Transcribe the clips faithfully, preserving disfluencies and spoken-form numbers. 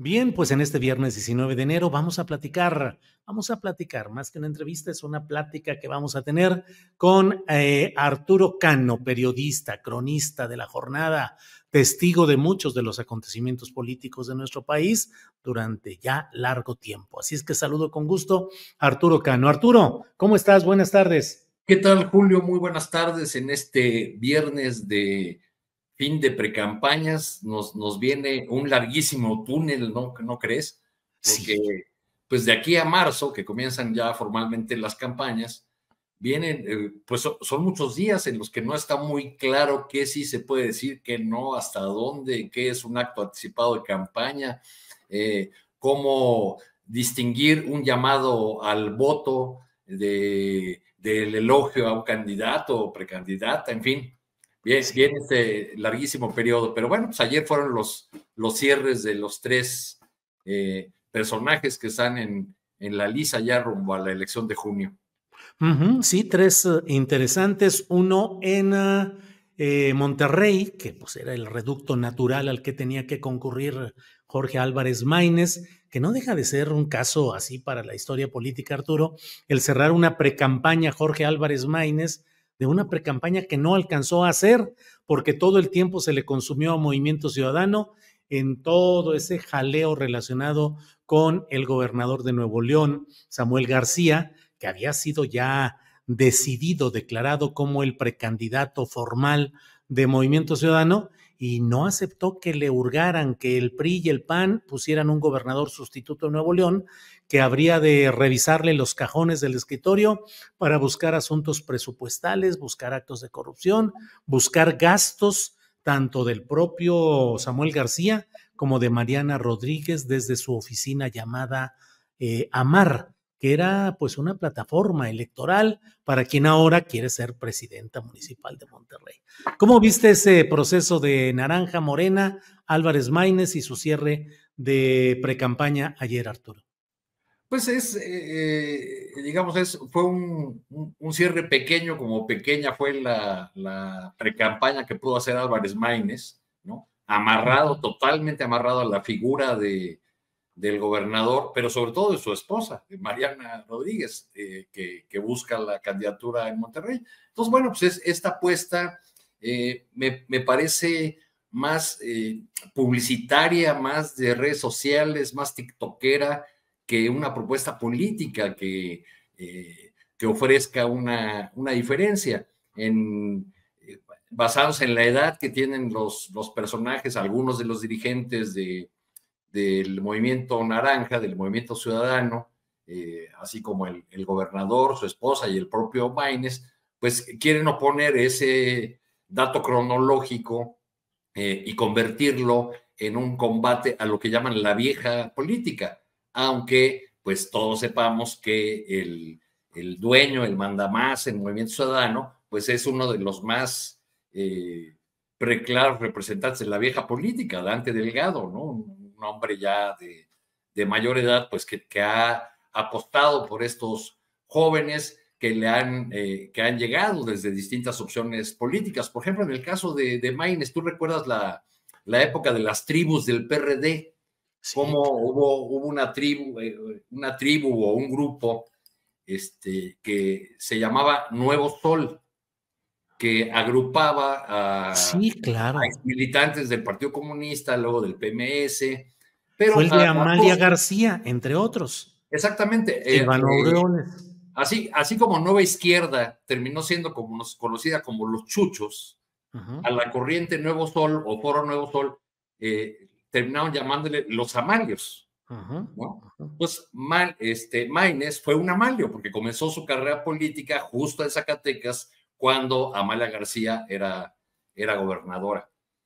Bien, pues en este viernes diecinueve de enero vamos a platicar, vamos a platicar, más que una entrevista, es una plática que vamos a tener con eh, Arturo Cano, periodista, cronista de la jornada, testigo de muchos de los acontecimientos políticos de nuestro país durante ya largo tiempo. Así es que saludo con gusto a Arturo Cano. Arturo, ¿cómo estás? Buenas tardes. ¿Qué tal, Julio? Muy buenas tardes. En este viernes de fin de precampañas nos, nos viene un larguísimo túnel, ¿no, no crees? Porque Sí. pues de aquí a marzo, que comienzan ya formalmente las campañas, vienen, eh, pues son, son muchos días en los que no está muy claro qué sí se puede decir, qué no, hasta dónde, qué es un acto anticipado de campaña, eh, cómo distinguir un llamado al voto de, del elogio a un candidato o precandidata, en fin, bien, Sí. bien este larguísimo periodo. Pero bueno, pues ayer fueron los, los cierres de los tres eh, personajes que están en, en la lista ya rumbo a la elección de junio. Ujú, sí, tres uh, interesantes. Uno en uh, eh, Monterrey, que pues era el reducto natural al que tenía que concurrir Jorge Álvarez Maínez, que no deja de ser un caso así para la historia política, Arturo, el cerrar una precampaña Jorge Álvarez Maínez de una precampaña que no alcanzó a hacer, porque todo el tiempo se le consumió a Movimiento Ciudadano en todo ese jaleo relacionado con el gobernador de Nuevo León, Samuel García, que había sido ya decidido, declarado como el precandidato formal de Movimiento Ciudadano, y no aceptó que le hurgaran, que el P R I y el P A N pusieran un gobernador sustituto de Nuevo León, que habría de revisarle los cajones del escritorio para buscar asuntos presupuestales, buscar actos de corrupción, buscar gastos tanto del propio Samuel García como de Mariana Rodríguez desde su oficina llamada eh, Amar, que era pues una plataforma electoral para quien ahora quiere ser presidenta municipal de Monterrey. ¿Cómo viste ese proceso de Naranja Morena, Álvarez Maínez y su cierre de precampaña ayer, Arturo? Pues es, eh, digamos, es, fue un, un, un, cierre pequeño, como pequeña fue la, la precampaña que pudo hacer Álvarez Maínez, ¿no? Amarrado, totalmente amarrado a la figura de, del gobernador, pero sobre todo de su esposa, de Mariana Rodríguez, eh, que, que, busca la candidatura en Monterrey. Entonces, bueno, pues es, esta apuesta eh, me, me, parece más eh, publicitaria, más de redes sociales, más tiktokera, que una propuesta política que, eh, que ofrezca una, una diferencia. En, eh, basados en la edad que tienen los, los personajes, algunos de los dirigentes de del movimiento naranja, del movimiento ciudadano, eh, así como el, el, gobernador, su esposa y el propio Maínez, pues quieren oponer ese dato cronológico eh, y convertirlo en un combate a lo que llaman la vieja política, aunque pues todos sepamos que el, el dueño, el mandamás en Movimiento Ciudadano, pues es uno de los más eh, preclaros representantes de la vieja política, Dante Delgado, ¿no? Un hombre ya de, de mayor edad, pues que, que, ha apostado por estos jóvenes que le han, eh, que han llegado desde distintas opciones políticas. Por ejemplo, en el caso de, de Maínez, ¿tú recuerdas la, la época de las tribus del P R D? Sí. Cómo hubo, hubo una tribu, eh, una tribu o un grupo este, que se llamaba Nuevo Sol, que agrupaba a, Sí, a claro. exmilitantes del Partido Comunista, luego del P M S, Fue pero el a de la Amalia postre, García, entre otros. exactamente, eh, Silvano eh, Aureoles. así, así como Nueva Izquierda terminó siendo como nos, conocida como los chuchos, Uh -huh. a la corriente Nuevo Sol o Foro Nuevo Sol, eh, terminaron llamándole los amalios, Uh -huh. ¿no? Uh -huh. Pues Mal, este, Maínez fue un amalio porque comenzó su carrera política justo en Zacatecas cuando Amalia García era, era gobernadora.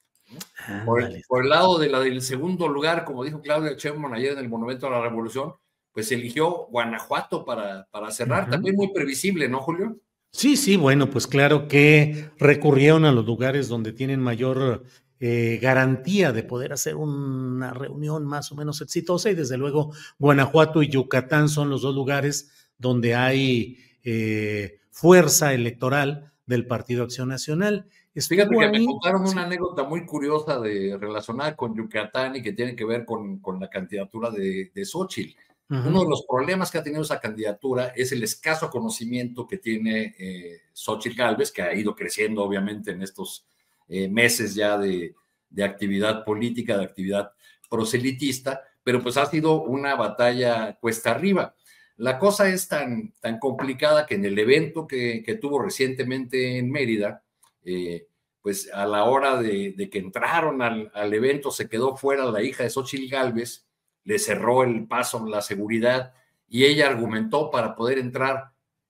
Por el, Ándale. por el lado de la del segundo lugar, como dijo Claudia Sheinbaum ayer en el Monumento a la Revolución, pues eligió Guanajuato para, para Uh cerrar. -huh. También muy previsible, ¿no, Julio? Sí, sí, bueno, pues claro que recurrieron a los lugares donde tienen mayor eh, garantía de poder hacer una reunión más o menos exitosa, y desde luego Guanajuato y Yucatán son los dos lugares donde hay eh, fuerza electoral del Partido Acción Nacional. Fíjate Estuvo que me ahí. contaron Sí. una anécdota muy curiosa de, relacionada con Yucatán y que tiene que ver con, con la candidatura de, de Xóchitl. Uno Ujú. de los problemas que ha tenido esa candidatura es el escaso conocimiento que tiene eh, Xóchitl Gálvez, que ha ido creciendo obviamente en estos eh, meses ya de, de actividad política, de actividad proselitista, pero pues ha sido una batalla cuesta arriba. La cosa es tan, tan complicada que en el evento que, que tuvo recientemente en Mérida, eh, pues a la hora de, de que entraron al, al, evento se quedó fuera la hija de Xóchitl Gálvez, le cerró el paso la seguridad y ella argumentó para poder entrar,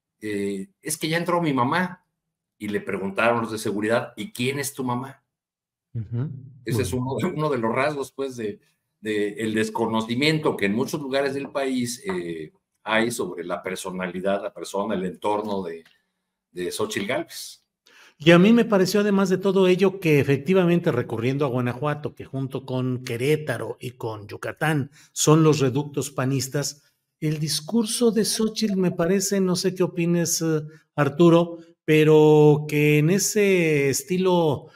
eh, es que ya entró mi mamá, y le preguntaron los de seguridad, ¿y quién es tu mamá? Ujú. Ese es Bueno. uno, uno de los rasgos, pues, de, de el desconocimiento que en muchos lugares del país eh, hay sobre la personalidad, la persona, el entorno de, de Xóchitl Gálvez. Y a mí me pareció, además de todo ello, que efectivamente recurriendo a Guanajuato, que junto con Querétaro y con Yucatán son los reductos panistas, el discurso de Xóchitl me parece, no sé qué opines, eh, Arturo, pero que en ese estilo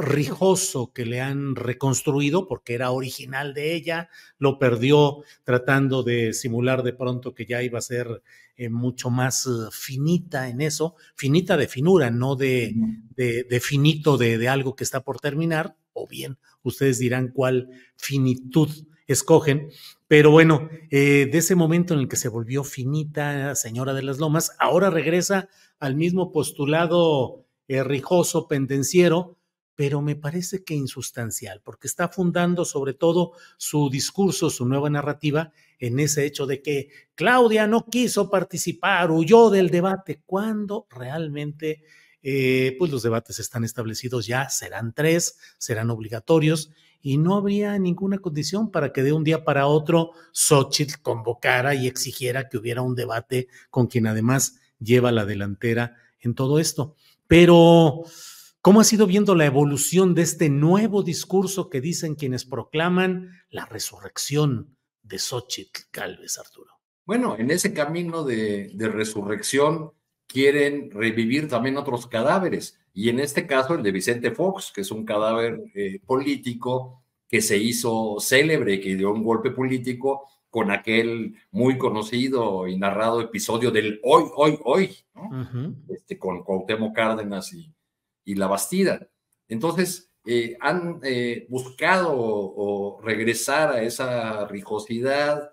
rijoso que le han reconstruido, porque era original de ella, lo perdió tratando de simular de pronto que ya iba a ser eh, mucho más eh, finita en eso, finita de finura, no de de, de finito de, de algo que está por terminar, o bien ustedes dirán cuál finitud escogen, pero bueno, eh, de ese momento en el que se volvió finita, señora de las Lomas, ahora regresa al mismo postulado eh, rijoso, pendenciero, pero me parece que insustancial, porque está fundando sobre todo su discurso, su nueva narrativa, en ese hecho de que Claudia no quiso participar, huyó del debate, cuando realmente eh, pues los debates están establecidos ya, serán tres, serán obligatorios y no habría ninguna condición para que de un día para otro Xóchitl convocara y exigiera que hubiera un debate con quien además lleva la delantera en todo esto. Pero, ¿cómo has ido viendo la evolución de este nuevo discurso que dicen quienes proclaman la resurrección de Xóchitl Gálvez, Arturo? Bueno, en ese camino de, de resurrección quieren revivir también otros cadáveres, y en este caso el de Vicente Fox, que es un cadáver eh, político que se hizo célebre, que dio un golpe político con aquel muy conocido y narrado episodio del hoy, hoy, hoy, ¿no? Uh-huh. Este, con Cuauhtémoc Cárdenas y, y La Bastida. Entonces, eh, han eh, buscado o, o regresar a esa rijosidad,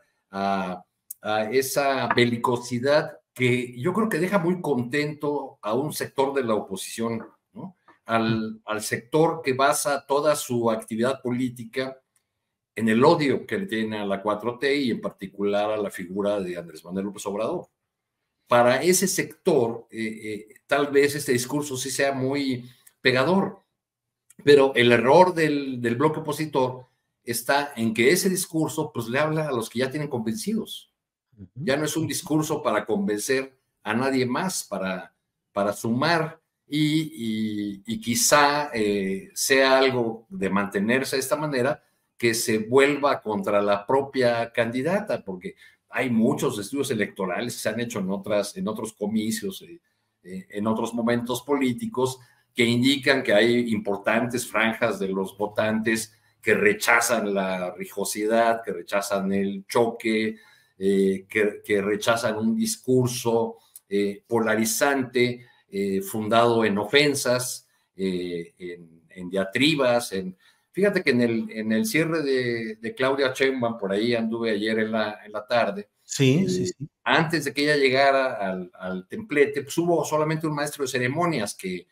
a a esa belicosidad que yo creo que deja muy contento a un sector de la oposición, ¿no? Al, al sector que basa toda su actividad política en el odio que le tiene a la cuatro T y en particular a la figura de Andrés Manuel López Obrador. Para ese sector, eh, eh, tal vez este discurso sí sea muy pegador, pero el error del, del bloque opositor está en que ese discurso pues le habla a los que ya tienen convencidos. Ya no es un discurso para convencer a nadie más, para, para sumar y, y, y quizá eh, sea algo de mantenerse de esta manera que se vuelva contra la propia candidata, porque hay muchos estudios electorales que se han hecho en, otras, en otros comicios, eh, eh, en otros momentos políticos, que indican que hay importantes franjas de los votantes que rechazan la rijosidad, que rechazan el choque, Eh, que, que rechazan un discurso eh, polarizante, eh, fundado en ofensas, eh, en, en diatribas. En, fíjate que en el, en el cierre de, de Claudia Sheinbaum, por ahí anduve ayer en la, en la tarde, Sí, sí, eh, sí. antes de que ella llegara al, al templete, pues hubo solamente un maestro de ceremonias que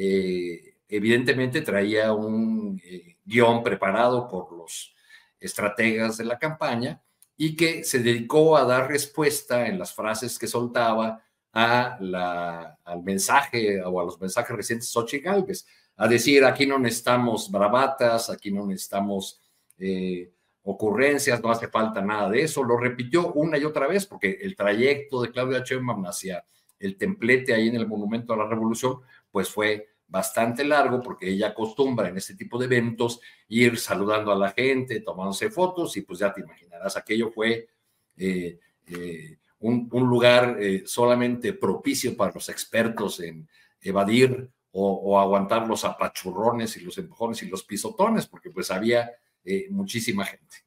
eh, evidentemente traía un eh, guión preparado por los estrategas de la campaña, y que se dedicó a dar respuesta en las frases que soltaba a la, al mensaje o a los mensajes recientes de Xóchitl Gálvez, a decir, aquí no necesitamos bravatas, aquí no necesitamos eh, ocurrencias, no hace falta nada de eso. Lo repitió una y otra vez porque el trayecto de Claudia Sheinbaum hacia el templete ahí en el Monumento a la Revolución, pues fue bastante largo, porque ella acostumbra en este tipo de eventos ir saludando a la gente, tomándose fotos, y pues ya te imaginarás, aquello fue eh, eh, un, un, lugar eh, solamente propicio para los expertos en evadir o, o aguantar los apachurrones y los empujones y los pisotones, porque pues había eh, muchísima gente.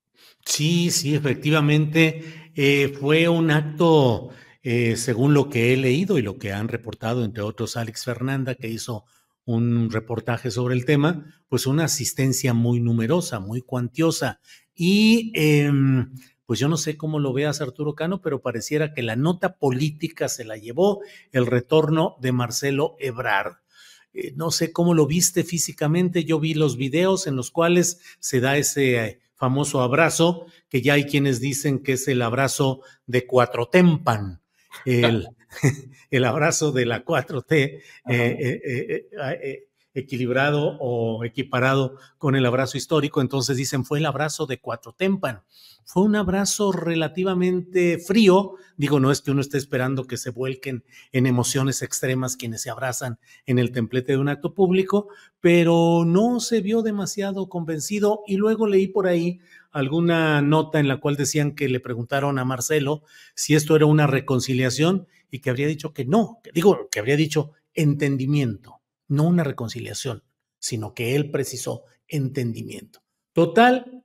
Sí, sí, efectivamente, eh, fue un acto, eh, según lo que he leído y lo que han reportado, entre otros, Alex Fernanda, que hizo un reportaje sobre el tema, pues una asistencia muy numerosa, muy cuantiosa. Y em, pues yo no sé cómo lo veas, Arturo Cano, pero pareciera que la nota política se la llevó el retorno de Marcelo Ebrard. Eh, no sé cómo lo viste físicamente, yo vi los videos en los cuales se da ese eh, famoso abrazo, que ya hay quienes dicen que es el abrazo de Cuatrotempan, el, el abrazo de la cuatro T, eh, eh, eh, eh, equilibrado o equiparado con el abrazo histórico. Entonces dicen, fue el abrazo de Cuatrotempan. Fue un abrazo relativamente frío. Digo, no es que uno esté esperando que se vuelquen en emociones extremas quienes se abrazan en el templete de un acto público, pero no se vio demasiado convencido. Y luego leí por ahí alguna nota en la cual decían que le preguntaron a Marcelo si esto era una reconciliación y que habría dicho que no, que digo, que habría dicho entendimiento, no una reconciliación, sino que él precisó entendimiento. Total,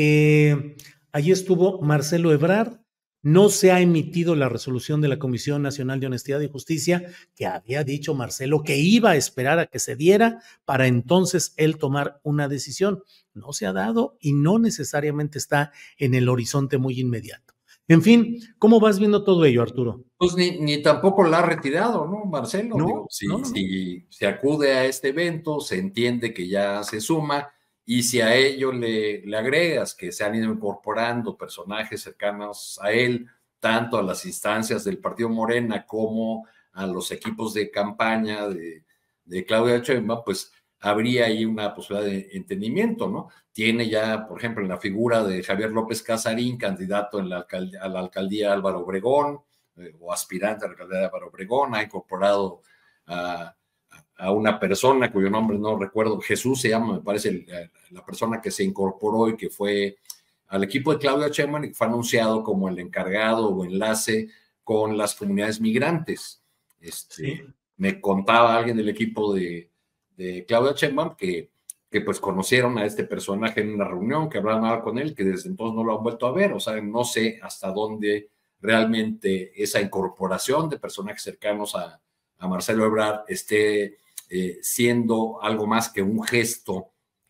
que allí estuvo Marcelo Ebrard. No se ha emitido la resolución de la Comisión Nacional de Honestidad y Justicia, que había dicho Marcelo que iba a esperar a que se diera para entonces él tomar una decisión. No se ha dado y no necesariamente está en el horizonte muy inmediato. En fin, ¿cómo vas viendo todo ello, Arturo? Pues ni, ni tampoco la ha retirado, ¿no, Marcelo? No, Digo, no, si, no, no. si se acude a este evento, se entiende que ya se suma, y si a ello le, le agregas que se han ido incorporando personajes cercanos a él, tanto a las instancias del Partido Morena como a los equipos de campaña de, de Claudia Sheinbaum, pues habría ahí una posibilidad de entendimiento, ¿no? Tiene ya, por ejemplo, en la figura de Javier López Casarín, candidato en la alcaldía, a la alcaldía Álvaro Obregón, eh, o aspirante a la alcaldía de Álvaro Obregón, ha incorporado a, a una persona cuyo nombre no recuerdo, Jesús se llama, me parece, el, la persona que se incorporó y que fue al equipo de Claudia Sheinbaum y que fue anunciado como el encargado o enlace con las comunidades migrantes. Este, sí. Me contaba alguien del equipo de, de Claudia Sheinbaum que, que pues conocieron a este personaje en una reunión, que hablaban con él, que desde entonces no lo han vuelto a ver. O sea, no sé hasta dónde realmente esa incorporación de personajes cercanos a, a Marcelo Ebrard esté eh, siendo algo más que un gesto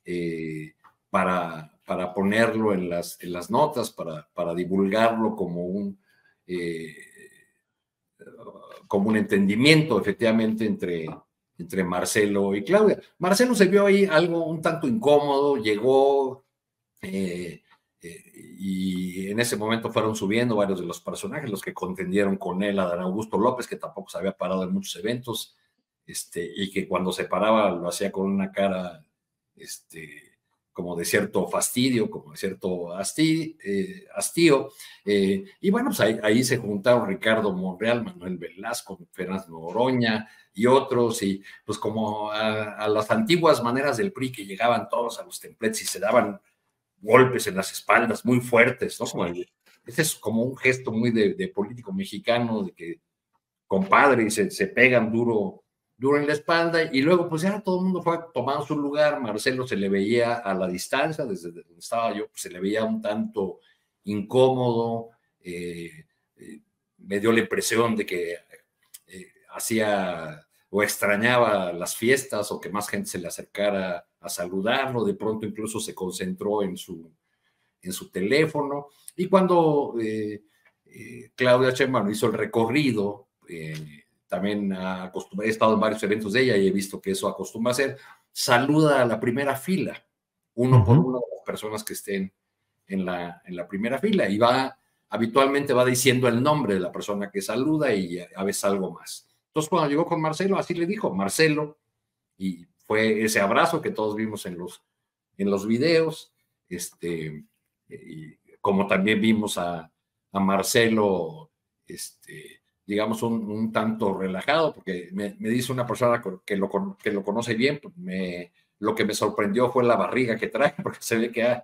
eh, para, para ponerlo en las, en las notas, para, para divulgarlo como un, eh, como un entendimiento efectivamente entre, entre Marcelo y Claudia. Marcelo se vio ahí algo un tanto incómodo, llegó eh, eh, y en ese momento fueron subiendo varios de los personajes, los que contendieron con él, Adán Augusto López, que tampoco se había parado en muchos eventos, este, y que cuando se paraba lo hacía con una cara este, como de cierto fastidio, como de cierto hastío, eh, hastío. Eh, y bueno, pues ahí, ahí se juntaron Ricardo Monreal, Manuel Velasco, Fernández Noroña y otros, y pues como a, a las antiguas maneras del P R I, que llegaban todos a los templetes y se daban golpes en las espaldas muy fuertes, ¿no? Como el, ese es como un gesto muy de, de político mexicano, de que compadre, se, se pegan duro, duro en la espalda, y luego pues ya todo el mundo fue tomando su lugar. Marcelo se le veía a la distancia, desde donde estaba yo, pues se le veía un tanto incómodo, eh, eh, me dio la impresión de que eh, hacía o extrañaba las fiestas, o que más gente se le acercara a saludarlo. De pronto incluso se concentró en su, en su teléfono, y cuando eh, eh, Claudia Sheinbaum hizo el recorrido, eh, también ha he estado en varios eventos de ella y he visto que eso acostumbra a hacer, saluda a la primera fila, uno uh-huh. por uno de las personas que estén en la, en la primera fila, y va, habitualmente va diciendo el nombre de la persona que saluda y a veces algo más. Entonces cuando llegó con Marcelo, así le dijo, Marcelo, y fue ese abrazo que todos vimos en los, en los videos, este, y como también vimos a, a Marcelo, este, digamos, un, un tanto relajado, porque me, me dice una persona que lo, que lo conoce bien, pues me, lo que me sorprendió fue la barriga que trae, porque se ve que ha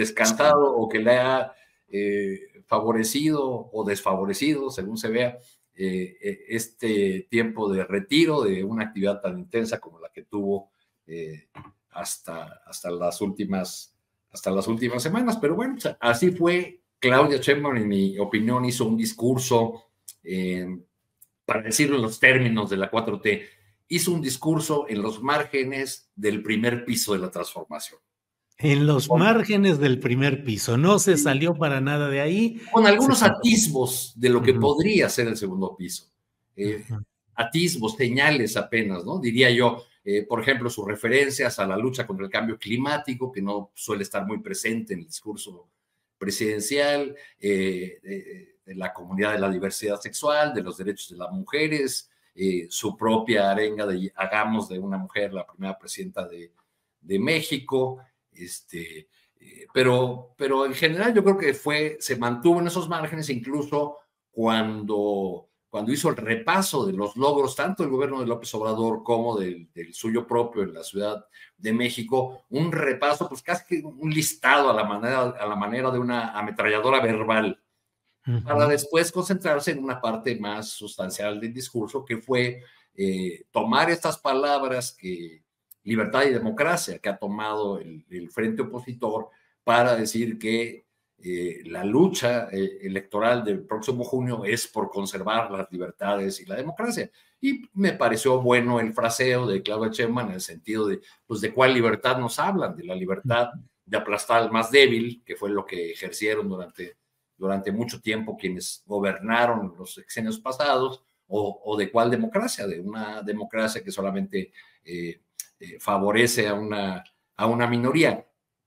descansado o que le ha eh, favorecido o desfavorecido, según se vea, eh, este tiempo de retiro de una actividad tan intensa como la que tuvo eh, hasta, hasta, las últimas, hasta las últimas semanas. Pero bueno, así fue. Claudia Sheinbaum, en mi opinión, hizo un discurso, eh, para decirlo en los términos de la cuatro T, hizo un discurso en los márgenes del primer piso de la transformación. En los márgenes del primer piso, no se salió para nada de ahí. Con algunos atisbos de lo que uh-huh. podría ser el segundo piso. Eh, uh-huh. Atisbos, señales apenas, ¿no? Diría yo, eh, por ejemplo, sus referencias a la lucha contra el cambio climático, que no suele estar muy presente en el discurso presidencial, eh, de, de la comunidad de la diversidad sexual, de los derechos de las mujeres, eh, su propia arenga de hagamos de una mujer la primera presidenta de, de México, este, eh, pero, pero en general yo creo que fue, se mantuvo en esos márgenes, incluso cuando, cuando hizo el repaso de los logros tanto del gobierno de López Obrador como del, del suyo propio en la Ciudad de México, un repaso, pues casi que un listado a la manera, a la manera de una ametralladora verbal, uh-huh. para después concentrarse en una parte más sustancial del discurso, que fue eh, tomar estas palabras que libertad y democracia que ha tomado el, el frente opositor para decir que eh, la lucha eh, electoral del próximo junio es por conservar las libertades y la democracia. Y me pareció bueno el fraseo de Claudia Sheinbaum en el sentido de, pues, ¿de cuál libertad nos hablan? De la libertad de aplastar al más débil, que fue lo que ejercieron durante, durante mucho tiempo quienes gobernaron los sexenios pasados, o, o de cuál democracia, de una democracia que solamente eh, Eh, favorece a una, a una minoría,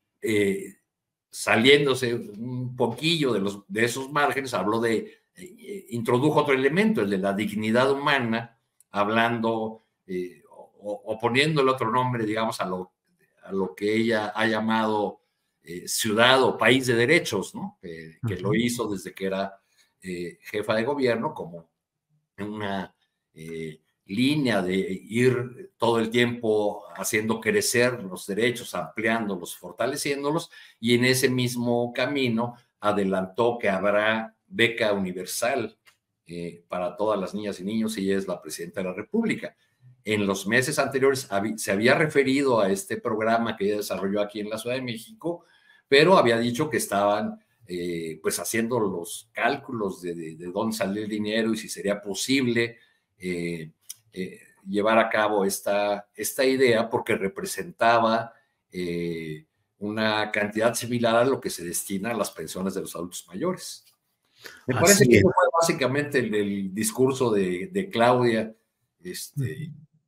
eh, saliéndose un poquillo de, los, de esos márgenes, habló de, eh, introdujo otro elemento, el de la dignidad humana, hablando eh, o, o poniéndole otro nombre, digamos, a lo, a lo que ella ha llamado eh, ciudad o país de derechos, ¿no? Eh, que uh-huh. lo hizo desde que era eh, jefa de gobierno, como una eh, línea de ir todo el tiempo haciendo crecer los derechos, ampliándolos, fortaleciéndolos, y en ese mismo camino adelantó que habrá beca universal eh, para todas las niñas y niños, y ella es la presidenta de la República. En los meses anteriores se había referido a este programa que ella desarrolló aquí en la Ciudad de México, pero había dicho que estaban eh, pues haciendo los cálculos de, de, de dónde salió el dinero y si sería posible eh, Eh, llevar a cabo esta, esta idea, porque representaba eh, una cantidad similar a lo que se destina a las pensiones de los adultos mayores. Me Así parece que eso fue básicamente el, el discurso de, de Claudia, este,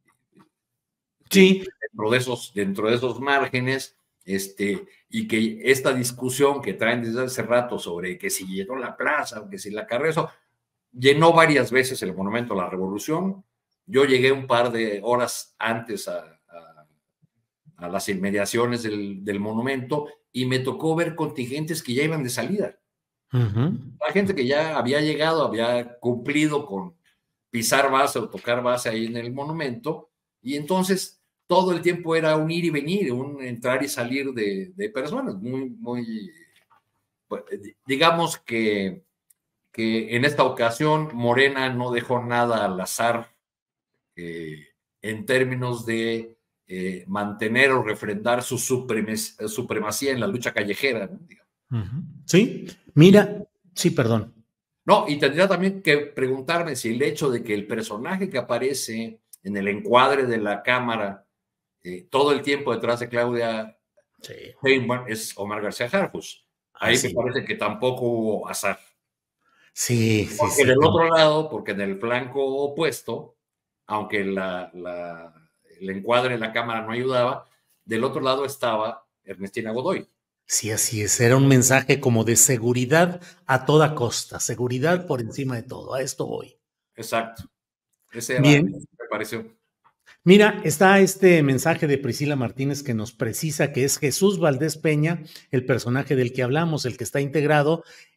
sí. dentro, de esos, dentro de esos márgenes, este, y que esta discusión que traen desde hace rato sobre que si llenó la plaza, que si la carrera, eso, llenó varias veces el Monumento a la Revolución. Yo llegué un par de horas antes a, a, a las inmediaciones del, del monumento y me tocó ver contingentes que ya iban de salida. Uh-huh. La gente que ya había llegado, había cumplido con pisar base o tocar base ahí en el monumento, y entonces todo el tiempo era un ir y venir, un entrar y salir de, de personas. Muy, muy, pues, digamos que, que en esta ocasión Morena no dejó nada al azar, Eh, en términos de eh, mantener o refrendar su supremacía en la lucha callejera, ¿no? Uh-huh. Sí, mira, sí, perdón. No, y tendría también que preguntarme si el hecho de que el personaje que aparece en el encuadre de la cámara eh, todo el tiempo detrás de Claudia Sheinbaum sí. es Omar García Harfuch. Ahí ah, me sí. parece que tampoco hubo azar. Sí, sí, porque sí. del otro lado, porque en el flanco opuesto, aunque la, la, el encuadre de la cámara no ayudaba, del otro lado estaba Ernestina Godoy. Sí, así es. Era un mensaje como de seguridad a toda costa, seguridad por encima de todo. A esto voy. Exacto. Ese era, Bien. me pareció. Mira, está este mensaje de Priscila Martínez que nos precisa que es Jesús Valdés Peña, el personaje del que hablamos, el que está integrado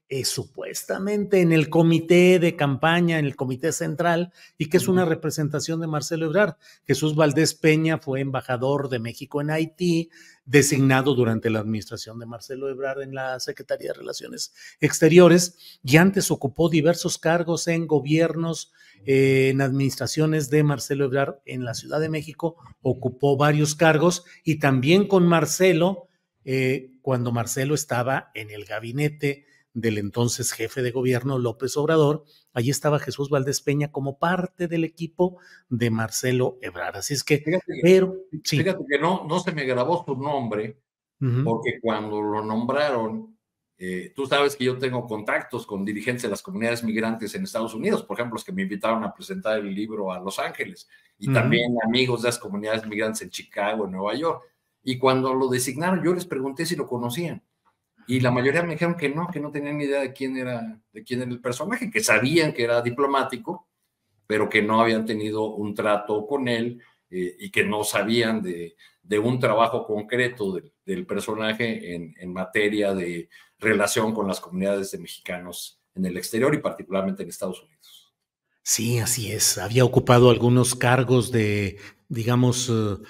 eh, supuestamente en el comité de campaña, en el comité central, y que es una representación de Marcelo Ebrard. Jesús Valdés Peña fue embajador de México en Haití, designado durante la administración de Marcelo Ebrard en la Secretaría de Relaciones Exteriores, y antes ocupó diversos cargos en gobiernos, eh, en administraciones de Marcelo Ebrard en la Ciudad de México, ocupó varios cargos, y también con Marcelo, eh, cuando Marcelo estaba en el gabinete del entonces jefe de gobierno López Obrador, allí estaba Jesús Valdés Peña como parte del equipo de Marcelo Ebrard. Así es que, Fíjate que, pero sí. fíjate que no, no se me grabó su nombre, Uh-huh. porque cuando lo nombraron, eh, tú sabes que yo tengo contactos con dirigentes de las comunidades migrantes en Estados Unidos, por ejemplo, los que me invitaron a presentar el libro a Los Ángeles, y uh-huh. también amigos de las comunidades migrantes en Chicago, en Nueva York. Y cuando lo designaron, yo les pregunté si lo conocían. Y la mayoría me dijeron que no, que no tenían ni idea de quién era, de quién era el personaje, que sabían que era diplomático, pero que no habían tenido un trato con él, eh, y que no sabían de, de un trabajo concreto de, del personaje en, en materia de relación con las comunidades de mexicanos en el exterior y particularmente en Estados Unidos. Sí, así es. Había ocupado algunos cargos de, digamos, uh,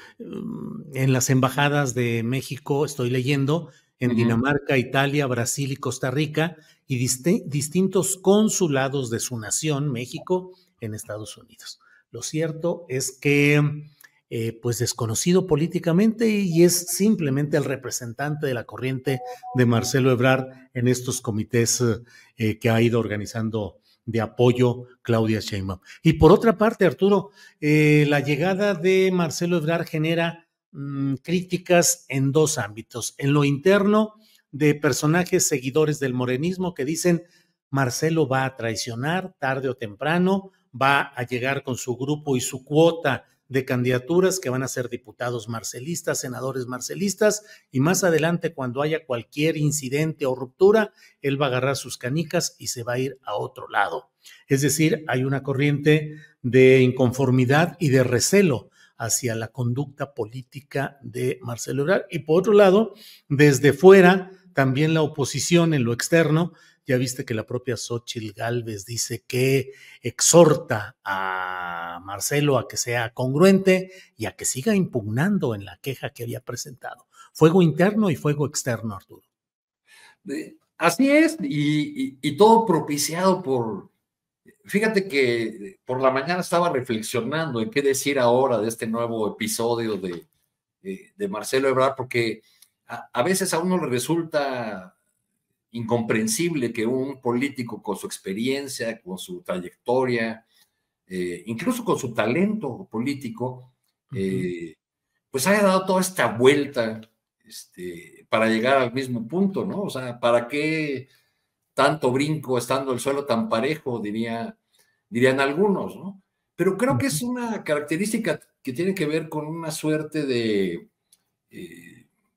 en las embajadas de México, estoy leyendo, en uh-huh. Dinamarca, Italia, Brasil y Costa Rica, y dist- distintos consulados de su nación, México, en Estados Unidos. Lo cierto es que, eh, pues desconocido políticamente, y es simplemente el representante de la corriente de Marcelo Ebrard en estos comités eh, que ha ido organizando de apoyo Claudia Sheinbaum. Y por otra parte, Arturo, eh, la llegada de Marcelo Ebrard genera mmm, críticas en dos ámbitos. En lo interno, de personajes seguidores del morenismo que dicen Marcelo va a traicionar tarde o temprano, va a llegar con su grupo y su cuota de candidaturas que van a ser diputados marcelistas, senadores marcelistas, y más adelante, cuando haya cualquier incidente o ruptura, él va a agarrar sus canicas y se va a ir a otro lado. Es decir, hay una corriente de inconformidad y de recelo hacia la conducta política de Marcelo Ebrard. Y por otro lado, desde fuera, también la oposición en lo externo. Ya viste que la propia Xóchitl Gálvez dice que exhorta a Marcelo a que sea congruente y a que siga impugnando en la queja que había presentado. Fuego interno y fuego externo, Arturo. Así es, y, y, y todo propiciado por... Fíjate que por la mañana estaba reflexionando en qué decir ahora de este nuevo episodio de, de, de Marcelo Ebrard, porque a, a veces a uno le resulta incomprensible que un político con su experiencia, con su trayectoria, eh, incluso con su talento político, eh, pues haya dado toda esta vuelta este, para llegar al mismo punto, ¿no? O sea, ¿para qué tanto brinco estando el suelo tan parejo, diría, dirían algunos, ¿no? Pero creo que es una característica que tiene que ver con una suerte de... Eh,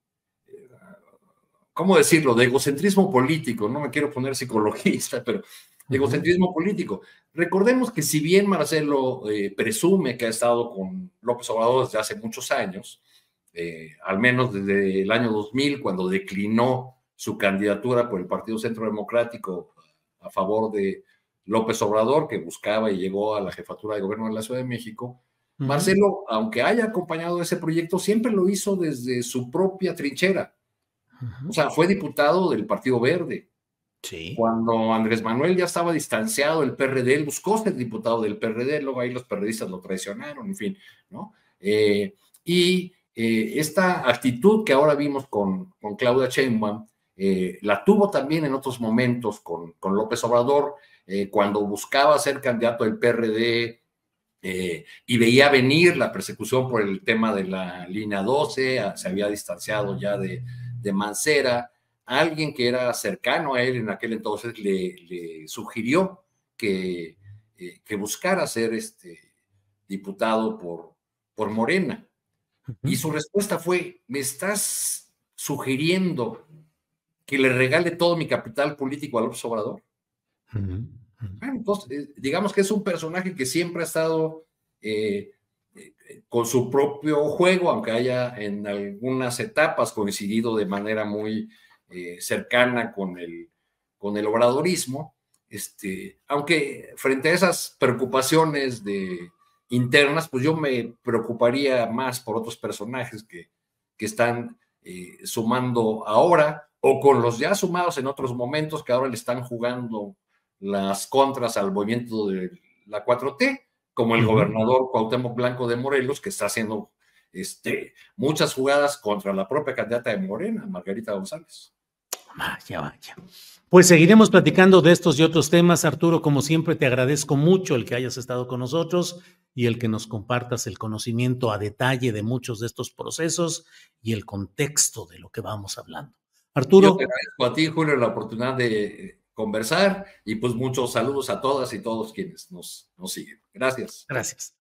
¿cómo decirlo?, de egocentrismo político. No me quiero poner psicologista, pero de egocentrismo uh-huh. político. Recordemos que si bien Marcelo eh, presume que ha estado con López Obrador desde hace muchos años, eh, al menos desde el año dos mil, cuando declinó su candidatura por el Partido Centro Democrático a favor de López Obrador, que buscaba y llegó a la jefatura de gobierno de la Ciudad de México, uh-huh. Marcelo, aunque haya acompañado ese proyecto, siempre lo hizo desde su propia trinchera. O sea, fue diputado del Partido Verde. Sí. Cuando Andrés Manuel ya estaba distanciado del P R D, él buscó ser diputado del P R D, luego ahí los perredistas lo traicionaron, en fin, ¿no? Eh, y eh, esta actitud que ahora vimos con, con Claudia Sheinbaum, eh, la tuvo también en otros momentos con, con López Obrador, eh, cuando buscaba ser candidato del P R D, Eh, y veía venir la persecución por el tema de la línea doce, se había distanciado ya de, de Mancera. Alguien que era cercano a él en aquel entonces le, le sugirió que, eh, que buscara ser este diputado por, por Morena. Uh-huh. Y su respuesta fue: ¿me estás sugiriendo que le regale todo mi capital político a López Obrador? Uh-huh. Bueno, entonces, digamos que es un personaje que siempre ha estado eh, eh, con su propio juego, aunque haya en algunas etapas coincidido de manera muy eh, cercana con el, con el obradorismo, este, aunque frente a esas preocupaciones de, internas, pues yo me preocuparía más por otros personajes que, que están eh, sumando ahora, o con los ya sumados en otros momentos que ahora le están jugando las contras al movimiento de la cuatro T, como el uh-huh. gobernador Cuauhtémoc Blanco de Morelos, que está haciendo este, muchas jugadas contra la propia candidata de Morena, Margarita González. Vaya, vaya. Pues seguiremos platicando de estos y otros temas, Arturo. Como siempre, te agradezco mucho el que hayas estado con nosotros y el que nos compartas el conocimiento a detalle de muchos de estos procesos y el contexto de lo que vamos hablando. Arturo. Yo te agradezco a ti, Julio, la oportunidad de conversar y pues muchos saludos a todas y todos quienes nos, nos siguen. Gracias. Gracias.